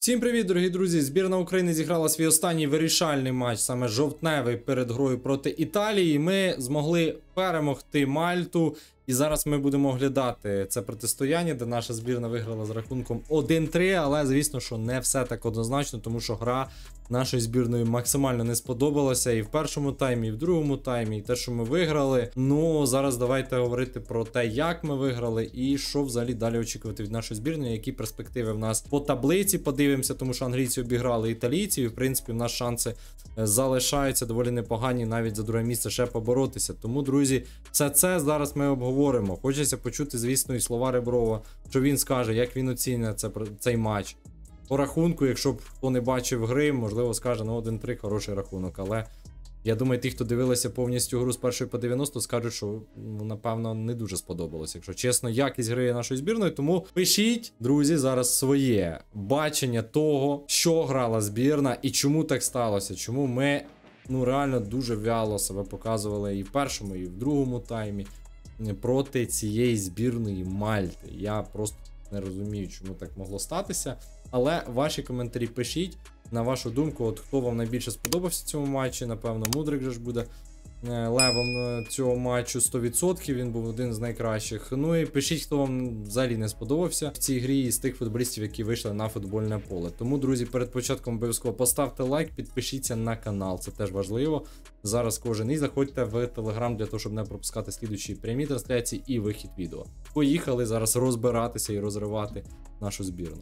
Всім привіт, дорогі друзі! Збірна України зіграла свій останній вирішальний матч, саме жовтневий, перед грою проти Італії. Ми змогли перемогти Мальту. І зараз ми будемо оглядати це протистояння, де наша збірна виграла з рахунком 1-3, але звісно, що не все так однозначно, тому що гра нашої збірної максимально не сподобалася і в першому таймі, і в другому таймі, і те, що ми виграли. Ну, зараз давайте говорити про те, як ми виграли і що взагалі далі очікувати від нашої збірної, які перспективи в нас по таблиці подивимося, тому що англійці обіграли італійців, і в принципі в нас шанси залишаються доволі непогані навіть за друге місце ще поборотися. Тому, друзі, все це зараз ми обговоримо. Хочеться почути, звісно, і слова Реброва, що він скаже, як він оцінює цей матч. По рахунку, якщо б хто не бачив гри, можливо скаже, ну 1-3 хороший рахунок, але я думаю, ті, хто дивилися повністю гру з першої по 90, скажуть, що, ну, напевно, не дуже сподобалось, якщо чесно, якість гри нашої збірної. Тому пишіть, друзі, зараз своє бачення того, що грала збірна і чому так сталося, чому ми, ну, реально дуже вяло себе показували і в першому, і в другому таймі проти цієї збірної Мальти. Я просто не розумію, чому так могло статися. Але ваші коментарі пишіть, на вашу думку, от хто вам найбільше сподобався в цьому матчі. Напевно, Мудрик же ж буде левом цього матчу 100%, він був один з найкращих. Ну і пишіть, хто вам взагалі не сподобався в цій грі з тих футболістів, які вийшли на футбольне поле. Тому, друзі, перед початком обов'язково поставте лайк, підпишіться на канал, це теж важливо. Зараз кожен і заходьте в Телеграм для того, щоб не пропускати слідуючі прямі трансляції і вихід відео. Поїхали зараз розбиратися і розривати нашу збірну.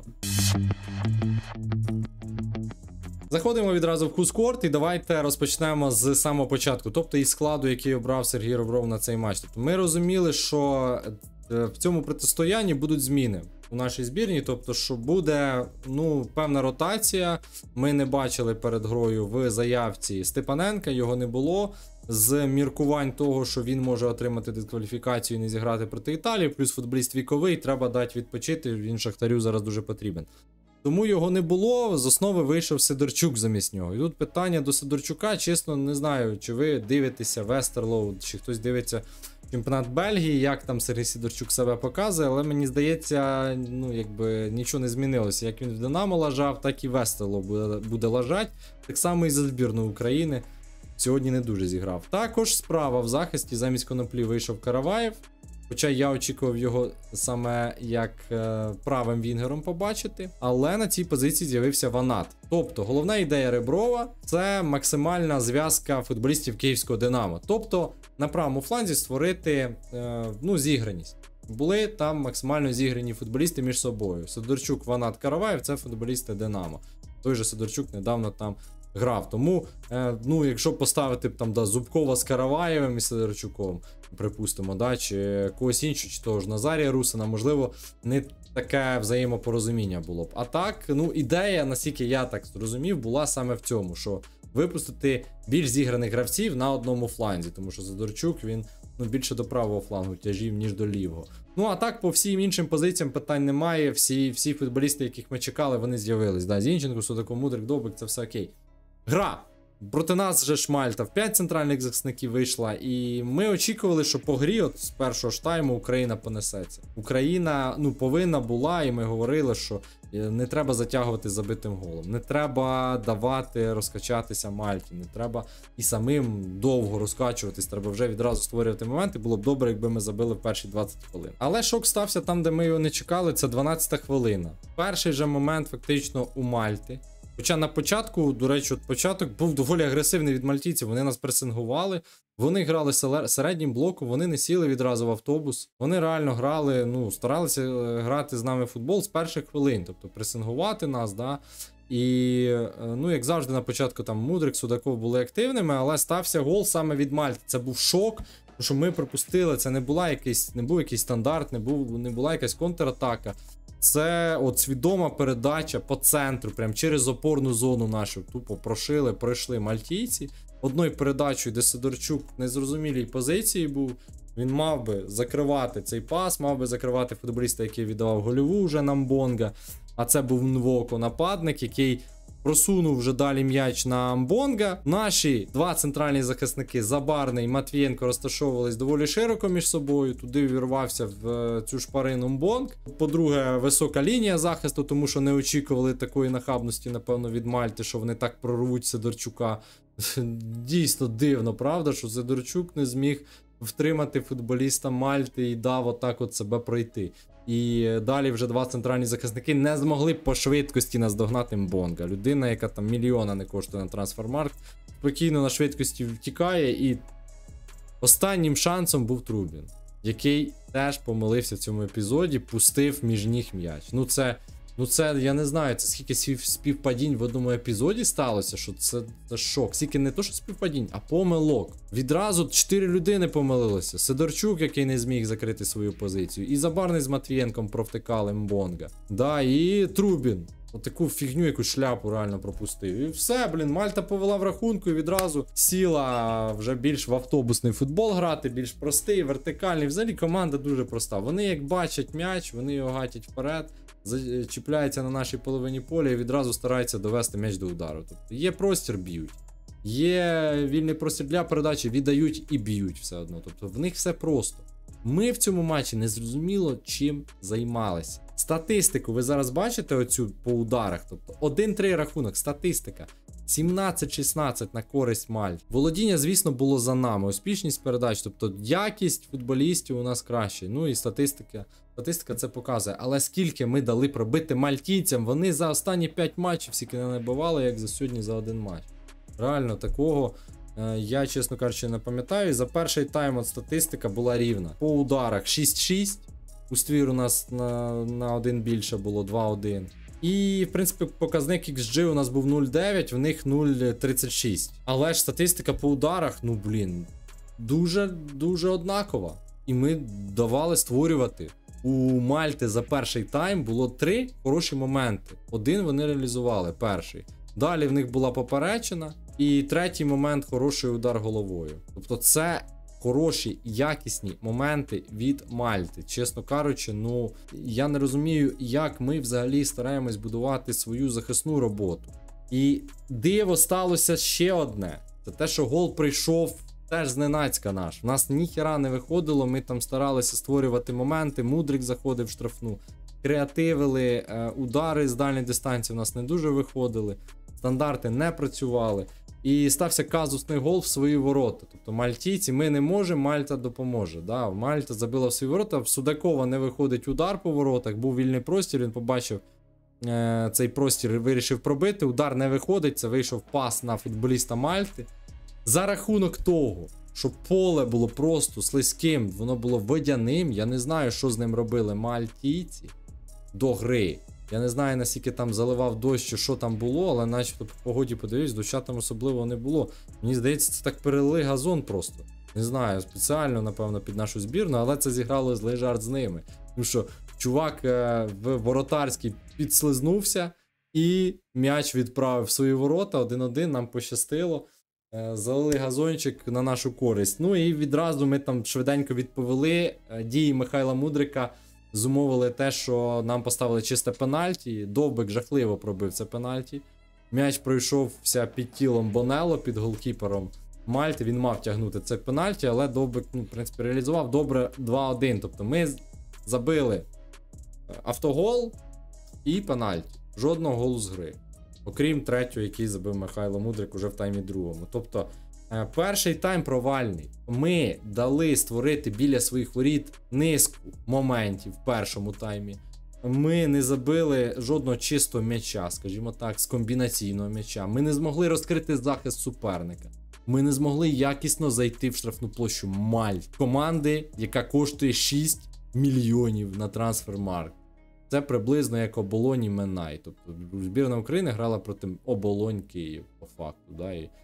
Заходимо відразу в Кускорт і давайте розпочнемо з самого початку, тобто із складу, який обрав Сергій Ребров на цей матч. Тобто ми розуміли, що в цьому протистоянні будуть зміни у нашій збірні, тобто що буде, ну, певна ротація. Ми не бачили перед грою в заявці Степаненка, його не було. З міркувань того, що він може отримати дискваліфікацію і не зіграти проти Італії, плюс футболіст віковий, треба дати відпочити, він Шахтарю зараз дуже потрібен. Тому його не було, з основи вийшов Сидорчук замість нього. І тут питання до Сидорчука, чесно, не знаю, чи ви дивитеся Вестерлоу, чи хтось дивиться чемпіонат Бельгії, як там Сергій Сидорчук себе показує, але мені здається, ну, якби нічого не змінилося. Як він в Динамо лажав, так і Вестерлоу буде лажати. Так само і за збірну України сьогодні не дуже зіграв. Також справа в захисті, замість Коноплі вийшов Караваєв. Хоча я очікував його саме як правим вінгером побачити, але на цій позиції з'явився Ванат. Тобто головна ідея Реброва – це максимальна зв'язка футболістів київського Динамо. Тобто на правому фланзі створити зіграність. Були там максимально зіграні футболісти між собою. Сидорчук, Ванат, Караваєв – це футболісти Динамо. Той же Сидорчук недавно там грав. Тому, якщо поставити там Зубкова з Караваєвим і Сидорчуком, припустимо, да, чи когось іншого, чи того ж Назарія Русина, можливо, не таке взаємопорозуміння було б. А так, ідея, наскільки я так зрозумів, була саме в цьому, що випустити більш зіграних гравців на одному фланзі, тому що Сидорчук, він більше до правого флангу тяжів, ніж до лівого. Ну, а так, по всім іншим позиціям питань немає, всі футболісти, яких ми чекали, вони з'явились. Да, Зінченко, Судаков, Мудрик, Довбик, це все окей. Гра. Проти нас же ж Мальта в 5 центральних захисників вийшла, і ми очікували, що по грі от з першого ж тайму Україна понесеться. Україна повинна була, і ми говорили, що не треба затягувати забитим голом, не треба давати розкачатися Мальті, не треба і самим довго розкачуватись, треба вже відразу створювати моменти. Було б добре, якби ми забили в перші 20 хвилин. Але шок стався там, де ми його не чекали, це 12-та хвилина. Перший же момент фактично у Мальти. Хоча на початку, до речі, початок був доволі агресивний від мальтійців, вони нас пресингували, вони грали середнім блоком, вони не сіли відразу в автобус, вони реально грали, старалися грати з нами в футбол з перших хвилин, тобто пресингувати нас, да, і, як завжди на початку там Мудрик, Судаков були активними, але стався гол саме від Мальти, це був шок, тому що ми пропустили, це не був якийсь стандарт, не була якась контратака. Це от свідома передача по центру, прям через опорну зону нашу. Тупо пройшли мальтійці. Одною передачею, де Сидорчук в незрозумілій позиції був. Він мав би закривати цей пас, мав би закривати футболіста, який віддавав гольову вже нам Бонга. А це був Нвоко, нападник, який просунув вже далі м'яч на Амбонга. Наші два центральні захисники Забарний і Матвієнко розташовувались доволі широко між собою. Туди вірвався в цю шпарину Амбонг. По-друге, висока лінія захисту, тому що не очікували такої нахабності, напевно, від Мальти, що вони так прорвуть Сидорчука. Дійсно дивно, правда, що Сидорчук не зміг втримати футболіста Мальти і дав отак от себе пройти. І далі вже два центральні захисники не змогли по швидкості наздогнати Мбонга. Людина, яка там мільйона не коштує на Трансфермаркт, спокійно на швидкості втікає. І останнім шансом був Трубін, який теж помилився в цьому епізоді, пустив між ніг м'яч. Ну це, я не знаю, це скільки співпадінь в одному епізоді сталося, що це шок. Скільки не то, що співпадінь, а помилок. Відразу 4 людини помилилися. Сидорчук, який не зміг закрити свою позицію. І Забарний з Матвієнком провтикали Мбонга. Да, і Трубін. Отаку фігню, яку шляпу реально пропустив. І все, Мальта повела в рахунку і відразу сіла вже більш в автобусний футбол грати, більш простий, вертикальний. Взагалі команда дуже проста. Вони як бачать м'яч, вони його гатять вперед, чіпляються на нашій половині поля і відразу стараються довести м'яч до удару. Тобто є простір, б'ють. Є вільний простір для передачі, віддають і б'ють все одно. Тобто в них все просто. Ми в цьому матчі не зрозуміло, чим займалися. Статистику ви зараз бачите оцю по ударах. Тобто 1-3 рахунок, статистика. 17-16 на користь Мальти. Володіння, звісно, було за нами. Успішність передач, тобто якість футболістів у нас краще. Ну і статистика це показує. Але скільки ми дали пробити мальтійцям, вони за останні 5 матчів стільки не набивали, як за сьогодні за один матч. Реально, такого я, чесно кажучи, не пам'ятаю. За перший тайм от статистика була рівна. По ударах 6-6. У ствір у нас на один більше було 2-1. І, в принципі, показник XG у нас був 0,9, в них 0,36. Але ж статистика по ударах, дуже однакова. І ми давали створювати. У Мальти за перший тайм було 3 хороші моменти. Один вони реалізували, перший. Далі в них була поперечина. І третій момент – хороший удар головою. Тобто це хороші, якісні моменти від Мальти. Чесно кажучи, я не розумію, як ми взагалі стараємось будувати свою захисну роботу. І диво сталося ще одне. Це те, що гол прийшов теж зненацька наш. У нас ніхіра не виходило, ми там старалися створювати моменти, Мудрик заходив в штрафну, креативили, удари з дальньої дистанції у нас не дуже виходили, стандарти не працювали. І стався казусний гол в свої ворота. Тобто мальтійці, ми не можемо, Мальта допоможе. Да? Мальта забила в свої ворота, в Судакова не виходить удар по воротах, був вільний простір, він побачив цей простір, вирішив пробити, удар не виходить, це вийшов пас на футболіста Мальти. За рахунок того, що поле було просто слизьким, воно було водяним, я не знаю, що з ним робили мальтійці до гри. Я не знаю, наскільки там заливав дощ, чи що там було, але начебто по погоді подивись, доща там особливо не було. Мені здається, це так перелили газон просто. Не знаю, спеціально, напевно, під нашу збірну, але це зіграло злий жарт з ними. Тому що чувак в воротарській підслизнувся і м'яч відправив в свої ворота, 1-1, нам пощастило. Залили газончик на нашу користь. Ну і відразу ми там швиденько відповіли. Дії Михайла Мудрика зумовили те, що нам поставили чисте пенальті. Довбик жахливо пробив це пенальті. М'яч пройшовся під тілом Бонелло, під голкіпером Мальти. Він мав тягнути це пенальті, але Довбик, в принципі, реалізував добре 2-1. Тобто ми забили автогол і пенальті. Жодного голу з гри. Окрім третього, який забив Михайло Мудрик уже в таймі другому. Тобто, перший тайм провальний. Ми дали створити біля своїх воріт низку моментів в першому таймі. Ми не забили жодного чистого м'яча, скажімо так, з комбінаційного м'яча. Ми не змогли розкрити захист суперника. Ми не змогли якісно зайти в штрафну площу Мальти. Команди, яка коштує 6 мільйонів на Трансфермаркт. Це приблизно як Оболонь і Минай. Тобто збірна України грала проти Оболонь Київ, по факту. Да? І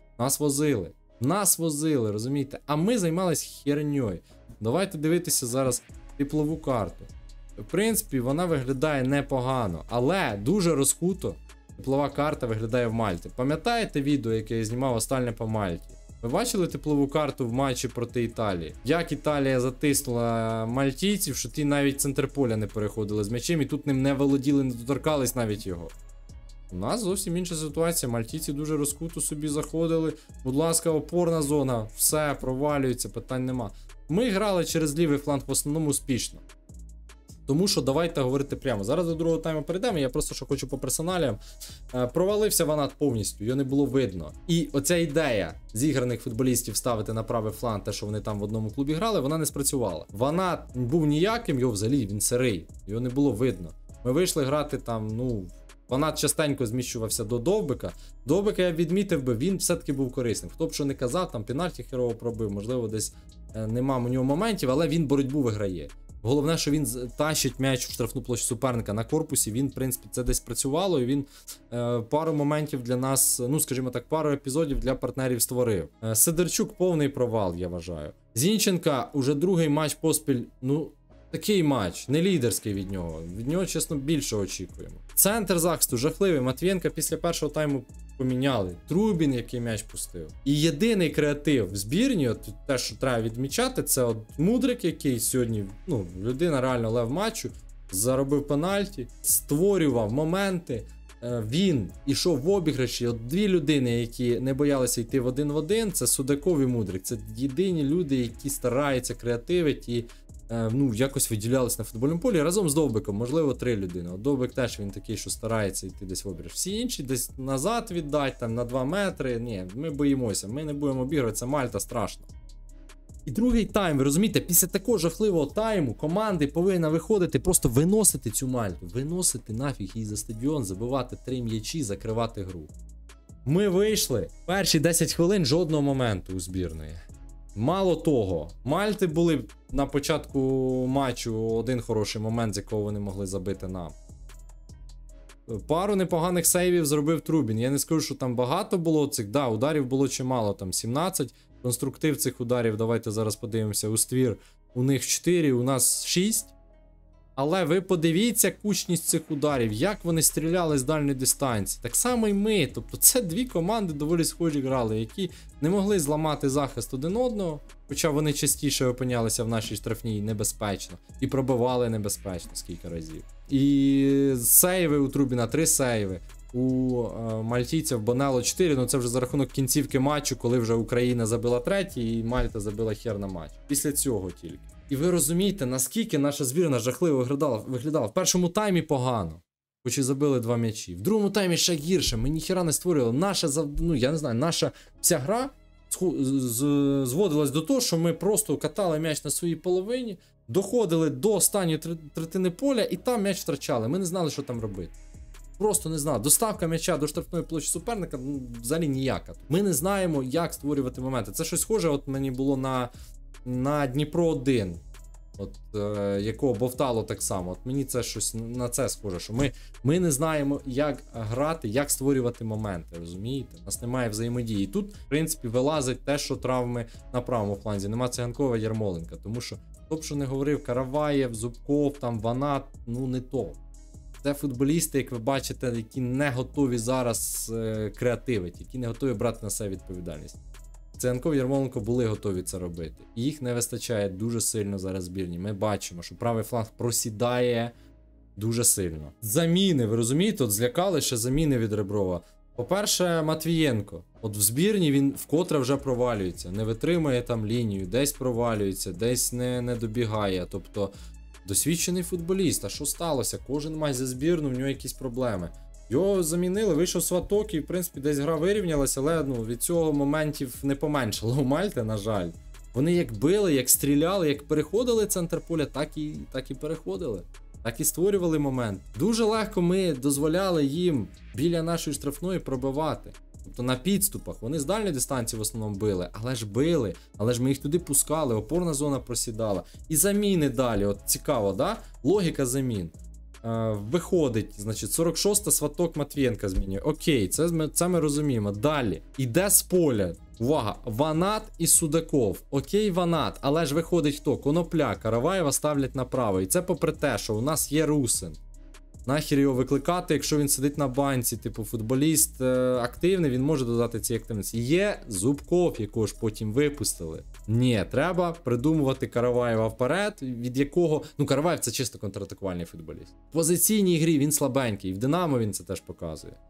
нас возили, розумієте? А ми займалися херньою. Давайте дивитися зараз теплову карту. В принципі, вона виглядає непогано, але дуже розкуто теплова карта виглядає в Мальті. Пам'ятаєте відео, яке я знімав «Остальне по Мальті»? Ви бачили теплову карту в матчі проти Італії? Як Італія затиснула мальтійців, що ті навіть центр поля не переходили з м'ячем, і тут ним не володіли, не доторкались навіть його. У нас зовсім інша ситуація. Мальтійці дуже розкуто собі заходили. Будь ласка, опорна зона. Все, провалюється, питань нема. Ми грали через лівий фланг в основному успішно. Тому що давайте говорити прямо. Зараз до другого тайму перейдемо, я просто що хочу по персоналіям. Провалився Ванат повністю, його не було видно. І оця ідея зіграних футболістів ставити на правий фланг, те, що вони там в одному клубі грали, вона не спрацювала. Ванат був ніяким, його взагалі, він сирий, його не було видно. Ми вийшли грати там, Ванат частенько зміщувався до Довбика. Довбика я відмітив би, він все-таки був корисним. Хто б що не казав, там пенальті херово пробив, можливо, десь нема у нього моментів, але він боротьбу виграє. Головне, що він тащить м'яч в штрафну площу суперника на корпусі, він, в принципі, це десь працювало, і він пару моментів для нас, скажімо так, пару епізодів для партнерів створив. Сидорчук повний провал, я вважаю. Зінченка уже другий матч поспіль, такий матч, не лідерський від нього. Від нього, чесно, більше очікуємо. Центр захисту жахливий. Матвієнка після першого тайму поміняли. Трубін, який м'яч пустив. І єдиний креатив в збірні, от те, що треба відмічати, це от Мудрик, який сьогодні, людина реально лев матчу, заробив пенальті, створював моменти. Він ішов в обіграші. От дві людини, які не боялися йти в один, це Судаков і Мудрик. Це єдині люди, які стараються креативити і якось виділялись на футбольному полі разом з Довбиком, можливо, 3 людини. От Довбик теж він такий, що старається йти десь в обіграш. Всі інші десь назад віддать, там на 2 метри. Ні, ми боїмося, ми не будемо обігрувати, це Мальта страшно. І другий тайм, ви розумієте, після такого жахливого тайму команди повинна виходити, просто виносити цю Мальту, виносити нафіг її за стадіон, забивати 3 м'ячі, закривати гру. Ми вийшли, перші 10 хвилин жодного моменту у збірної. Мало того, Мальти були на початку матчу один хороший момент, з якого вони могли забити нам. Пару непоганих сейвів зробив Трубін. Я не скажу, що там багато було цих, ударів було чимало, там 17. Конструктив цих ударів, давайте зараз подивимося, у ствір у них 4, у нас 6. Але ви подивіться кучність цих ударів, як вони стріляли з дальньої дистанції. Так само і ми. Тобто це дві команди доволі схожі грали, які не могли зламати захист один одного, хоча вони частіше опинялися в нашій штрафній небезпечно. І пробивали небезпечно скільки разів. І сейви у Трубіна 3 сейви. У мальтійців Бонело 4, це вже за рахунок кінцівки матчу, коли вже Україна забила 3 і Мальта забила хер на матч. Після цього тільки. І ви розумієте, наскільки наша збірна жахливо виглядала. В першому таймі погано, хоч і забили 2 м'ячі. В другому таймі ще гірше, ми ніхіра не створювали. Наша вся гра зводилась до того, що ми просто катали м'яч на своїй половині, доходили до останньої третини поля і там м'яч втрачали. Ми не знали, що там робити. Просто не знали. Доставка м'яча до штрафної площі суперника взагалі ніяка. Ми не знаємо, як створювати моменти. Це щось схоже, от мені було на Дніпро 1, якого бовтало так само. От мені це щось на це схоже, що ми не знаємо, як грати, як створювати моменти, розумієте? У нас немає взаємодії. І тут, в принципі, вилазить те, що травми на правому фланзі. Нема Циганкова, Ярмоленка, тому що, хто б що не говорив, Караваєв, Зубков, там Ванат, не то. Це футболісти, як ви бачите, які не готові зараз креативити, які не готові брати на себе відповідальність. Циганков, Ярмоленко були готові це робити. І їх не вистачає дуже сильно зараз збірні. Ми бачимо, що правий фланг просідає дуже сильно. Заміни, ви розумієте, от злякали ще заміни від Реброва. По-перше, Матвієнко. От в збірні він вкотре вже провалюється, не витримує там лінію, десь провалюється, десь не добігає. Тобто, досвідчений футболіст, а що сталося? Кожен матч за збірну, в нього якісь проблеми. Його замінили, вийшов Сваток і, в принципі, десь гра вирівнялася, але від цього моментів не поменшало у Мальти, на жаль. Вони як били, як стріляли, як переходили центр поля, так і переходили. Так і створювали момент. Дуже легко ми дозволяли їм біля нашої штрафної пробивати. Тобто на підступах. Вони з дальньої дистанції в основному били, але ж ми їх туди пускали, опорна зона просідала. І заміни далі, от цікаво, да? Логіка замін. Виходить, значить, 46-та Сваток Матвієнка змінює. Окей, це ми розуміємо. Далі, іде з поля. Увага, Ванат і Судаков. Окей, Ванат, але ж виходить хто? Конопля, Караваєва ставлять направо. І це попри те, що у нас є Русин. Нахер його викликати, якщо він сидить на банці, типу футболіст активний, він може додати ці активності. Є Зубков, якого ж потім випустили. Ні, треба придумувати Караваєва вперед, від якого... Караваєв це чисто контратакувальний футболіст. В позиційній грі він слабенький, в Динамо він це теж показує.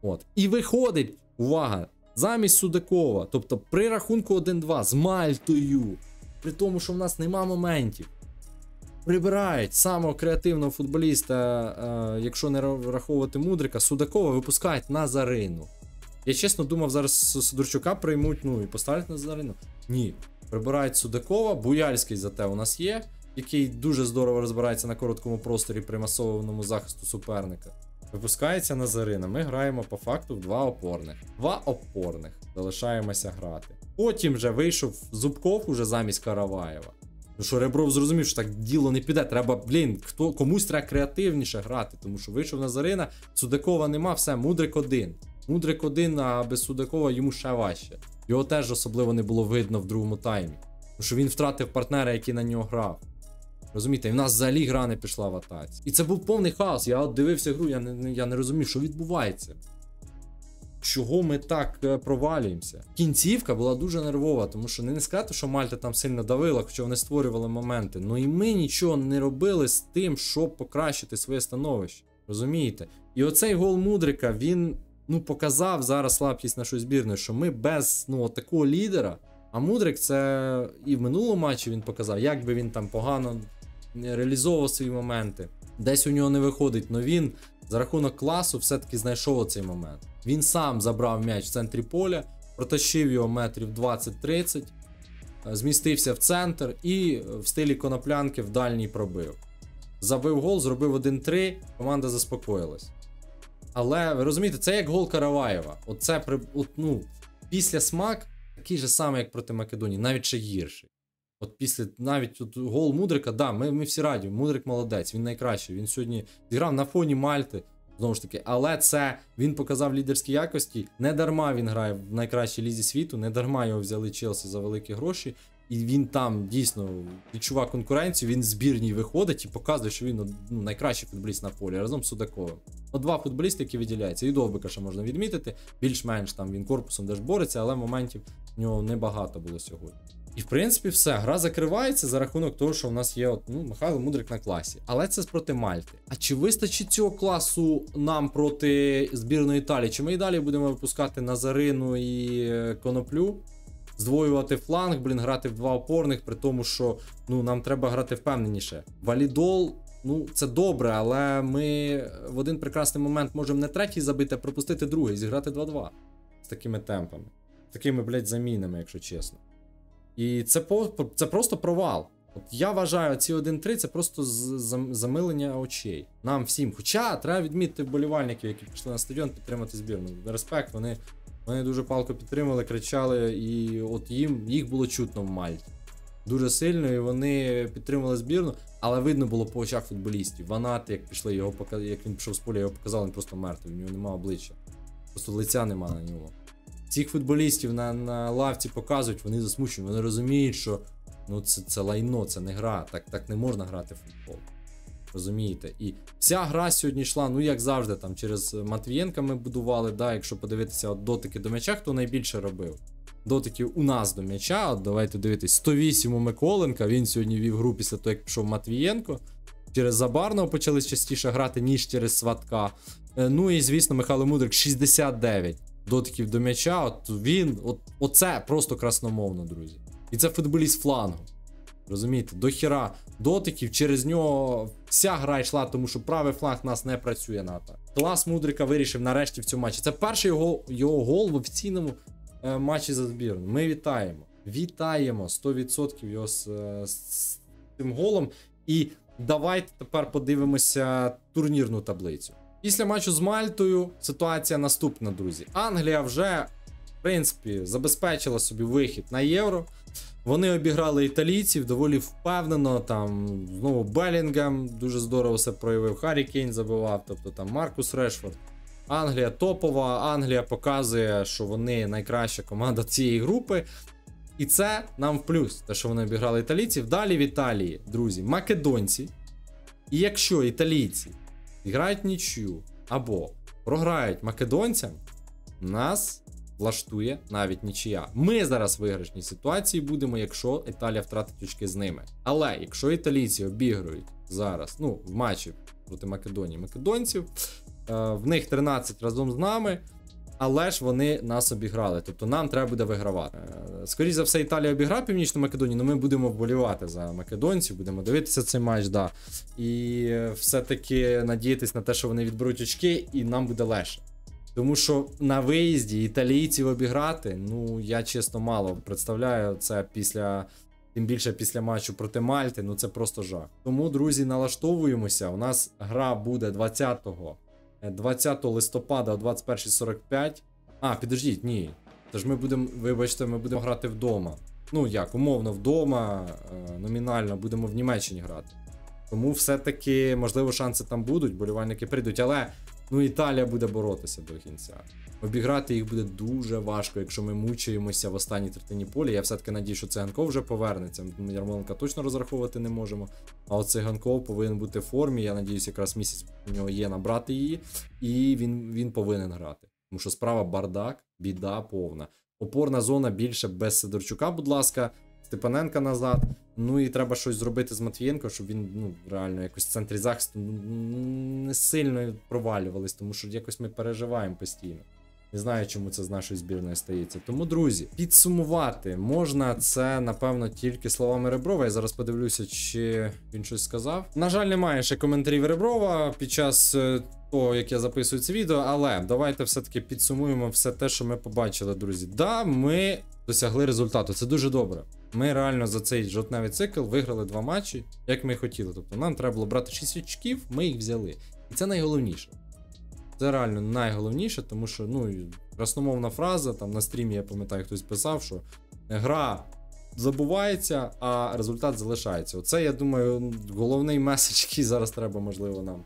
От. І виходить, увага, замість Судакова, тобто при рахунку 1-2 з Мальтою, при тому, що в нас нема моментів, прибирають самого креативного футболіста, якщо не враховувати Мудрика, Судакова випускають Назарину. Я чесно думав, зараз Сидорчука приймуть, ну і поставлять Назарину. Ні, прибирають Судакова, Буяльський зате у нас є, який дуже здорово розбирається на короткому просторі при масованому захисту суперника. Випускається Назарина, ми граємо по факту в 2 опорних. 2 опорних, залишаємося грати. Потім вже вийшов Зубков уже замість Караваєва. Ну що Ребров зрозумів, що так діло не піде, треба, комусь треба креативніше грати, тому що вийшов Назарина, Судакова нема, все, Мудрик один. Мудрик один, а без Судакова йому ще важче. Його теж особливо не було видно в другому таймі. Тому що він втратив партнера, який на нього грав. Розумієте, і в нас взагалі гра не пішла в атаці. І це був повний хаос. Я от дивився гру, я не розумів, що відбувається. Чого ми так провалюємося? Кінцівка була дуже нервова, тому що не сказати, що Мальта там сильно давила, хоча вони створювали моменти. Ну і ми нічого не робили з тим, щоб покращити своє становище. Розумієте? І оцей гол Мудрика, він показав зараз слабкість нашої збірної, що ми без такого лідера, а Мудрик це і в минулому матчі він показав, як би він там погано реалізовував свої моменти. Десь у нього не виходить, але він за рахунок класу все-таки знайшов оцей момент. Він сам забрав м'яч в центрі поля, протащив його метрів 20-30, змістився в центр і в стилі коноплянки в дальній пробив. Забив гол, зробив 1-3, команда заспокоїлась. Але, ви розумієте, це як гол Караваєва. Після смак такий же самий, як проти Македонії, навіть ще гірший. Навіть гол Мудрика, да, ми всі раді, Мудрик молодець, він найкращий, він сьогодні зіграв на фоні Мальти, знову ж таки, але це він показав лідерські якості, не дарма він грає в найкращій лізі світу, не дарма його взяли Челсі за великі гроші, і він там дійсно відчував конкуренцію, він в збірній виходить і показує, що він найкращий футболіст на полі, разом з Судаковим. 2 футболісти, які виділяються, і Довбика ще можна відмітити, більш-менш там він корпусом теж бореться, але моментів в нього небагато було сьогодні. І в принципі все, гра закривається за рахунок того, що в нас є Михайло Мудрик на класі. Але це проти Мальти. А чи вистачить цього класу нам проти збірної Італії? Чи ми і далі будемо випускати Назарину і Коноплю? Здвоювати фланг, грати в 2 опорних, при тому, що нам треба грати впевненіше. Валідол, це добре, але ми в один прекрасний момент можемо не третій забити, а пропустити другий, зіграти 2-2. З такими темпами. З такими, замінами, якщо чесно. І це просто провал. Я вважаю, ці 1-3 це просто замилення очей. Нам всім. Хоча треба відмітити вболівальників, які пішли на стадіон підтримати збірну. Респект, вони дуже палко підтримали, кричали, і їх було чутно в Мальті. Дуже сильно, і вони підтримали збірну, але видно було по очах футболістів. Ванат, як він пішов з поля, його показали, він просто мертвий, в нього немає обличчя. Просто лиця нема на нього. Цих футболістів на лавці показують, вони засмучені, вони розуміють, що це лайно, це не гра, так не можна грати в футбол. Розумієте? І вся гра сьогодні йшла, як завжди, там через Матвієнка ми будували, якщо подивитися дотики до м'яча, хто найбільше робив. Дотиків у нас до м'яча, давайте дивитись, 108 у Миколенка, він сьогодні вів гру після того, як пішов Матвієнко. Через Забарного почали частіше грати, ніж через Сватка. І, звісно, Михайло Мудрик 69 дотиків до м'яча, оце просто красномовно, друзі. І це футболіст флангу. Розумієте, до хіра дотиків, через нього вся гра йшла, тому що правий фланг у нас не працює на атаку. Клас Мудрика вирішив нарешті в цьому матчі. Це перший його гол в офіційному матчі за збірну. Ми вітаємо. Вітаємо 100% його з цим голом. І давайте тепер подивимося турнірну таблицю. Після матчу з Мальтою ситуація наступна, друзі. Англія вже, в принципі, забезпечила собі вихід на Євро. Вони обіграли італійців доволі впевнено, там знову Белінгем дуже здорово все проявив, Харрі Кейн забивав, тобто там Маркус Решфорд. Англія топова, Англія показує, що вони найкраща команда цієї групи. І це нам в плюс, те, що вони обіграли італійців. Далі в Італії, друзі, македонці. І якщо італійці грають нічию або програють македонцям, нас влаштує навіть нічия. Ми зараз в виграшній ситуації будемо, якщо Італія втратить очки з ними. Але якщо італійці обіграють зараз, в матчі проти Македонії македонців, в них 13 разом з нами, але ж вони нас обіграли. Тобто нам треба буде вигравати. Скоріше за все, Італія обіграє Північну Македонію, але ми будемо вболівати за македонців, будемо дивитися цей матч, да. І все-таки надіятись на те, що вони відберуть очки, і нам буде легше. Тому що на виїзді італійців обіграти, ну, я чесно мало представляю це тим більше після матчу проти Мальти, ну це просто жах. Тому, друзі, налаштовуємося. У нас гра буде 20 листопада о 21:45. Підождіть, ні. Тож ми будемо, вибачте, ми будемо грати вдома. Ну як, умовно вдома, номінально будемо в Німеччині грати. Тому все-таки, можливо, шанси там будуть, болівальники прийдуть, але ну Італія буде боротися до кінця. Обіграти їх буде дуже важко, якщо ми мучаємося в останній третині поля. Я все-таки надію, що Циганков вже повернеться. Ми Ярмоленка точно розраховувати не можемо. А от Циганков повинен бути в формі. Я надіюсь, якраз місяць у нього є набрати її. І він повинен грати. Тому що справа бардак, біда повна. Опорна зона більше без Сидорчука, будь ласка. Степаненка назад. Ну і треба щось зробити з Матвієнко, щоб він реально якось в центрі захисту не сильно провалювались, тому що якось ми переживаємо постійно. Не знаю, чому це з нашої збірної стається. Тому, друзі, підсумувати можна це, напевно, тільки словами Реброва. Я зараз подивлюся, чи він щось сказав. На жаль, немає ще коментарів Реброва під час того, як я записую це відео, але давайте все-таки підсумуємо все те, що ми побачили, друзі. Да, ми досягли результату, це дуже добре. Ми реально за цей жовтневий цикл виграли 2 матчі, як ми хотіли. Тобто нам треба було брати 6 очків, ми їх взяли. І це найголовніше. Це реально найголовніше, тому що, ну, красномовна фраза, там на стрімі, я пам'ятаю, хтось писав, що гра забувається, а результат залишається. Оце, я думаю, головний меседж, який зараз треба, можливо, нам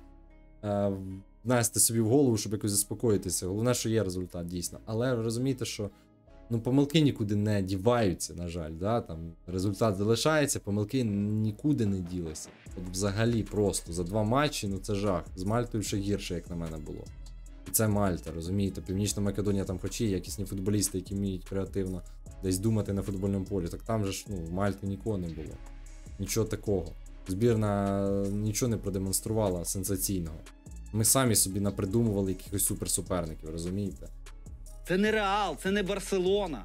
внести собі в голову, щоб якось заспокоїтися. Головне, що є результат, дійсно. Але ви розумієте, що помилки нікуди не діваються, на жаль. Да? Там результат залишається, помилки нікуди не ділися. От взагалі просто за 2 матчі, ну це жах. З Мальтою ще гірше, як на мене було. І це Мальта, розумієте? Північна Македонія там хоч є якісні футболісти, які вміють креативно десь думати на футбольному полі. Так там же ж, в Мальти нікого не було. Нічого такого. Збірна нічого не продемонструвала сенсаційного. Ми самі собі напридумували якихось суперсуперників, розумієте? Це не Реал, це не Барселона.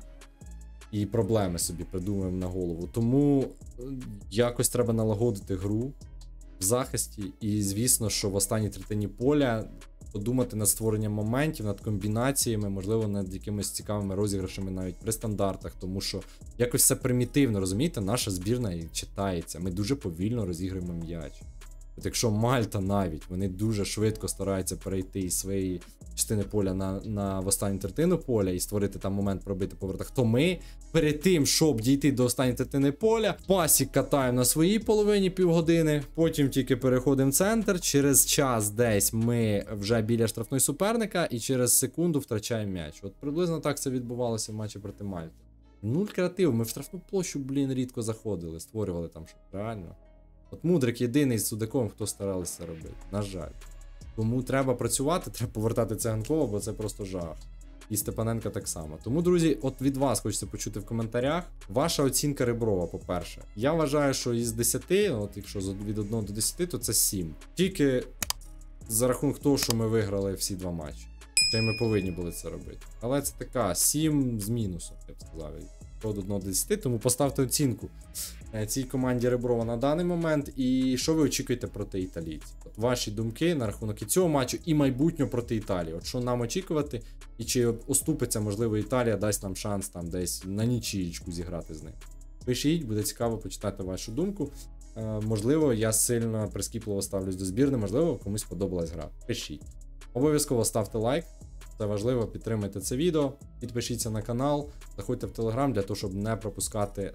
І проблеми собі придумуємо на голову. Тому якось треба налагодити гру в захисті. І звісно, що в останній третині поля подумати над створенням моментів, над комбінаціями, можливо, над якимись цікавими розіграшами навіть при стандартах. Тому що якось все примітивно, розумієте? Наша збірна і читається. Ми дуже повільно розіграємо м'яч. От якщо Мальта навіть, вони дуже швидко стараються перейти із своєї частини поля в останню третину поля і створити там момент пробити по вратах, то ми перед тим, щоб дійти до останньої третини поля, пасік катаємо на своїй половині півгодини, потім тільки переходимо в центр, через час десь ми вже біля штрафної суперника і через секунду втрачаємо м'яч. От приблизно так це відбувалося в матчі проти Мальти. Нуль креативу, ми в штрафну площу, рідко заходили, створювали там щось, реально. От Мудрик єдиний з Судаком, хто старалися робити, на жаль. Тому треба працювати, треба повертати Циганкова, бо це просто жах. І Степаненка так само. Тому, друзі, от від вас хочеться почути в коментарях. Ваша оцінка Реброва, по-перше. Я вважаю, що із 10, от якщо від 1 до 10, то це 7. Тільки за рахунок того, що ми виграли всі 2 матчі. Та й ми повинні були це робити. Але це така 7 з мінусом, я б сказав. Від 1 до 10, тому поставте оцінку цій команді Реброва на даний момент. І що ви очікуєте проти італійців? От ваші думки на рахунок і цього матчу, і майбутнього проти Італії. От що нам очікувати, і чи оступиться, можливо, Італія дасть нам шанс там десь на нічиєчку зіграти з ним. Пишіть, буде цікаво почитати вашу думку. Можливо, я сильно прискіпливо ставлюсь до збірни, можливо, комусь подобалась гра. Пишіть. Обов'язково ставте лайк. Це важливо, підтримайте це відео, підпишіться на канал, заходьте в Телеграм для того, щоб не пропускати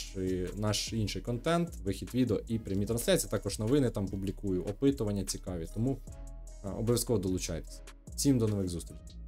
наш інший контент, вихід відео і прямі трансляції. Також новини там публікую, опитування цікаві, тому обов'язково долучайтесь. Всім до нових зустрічей.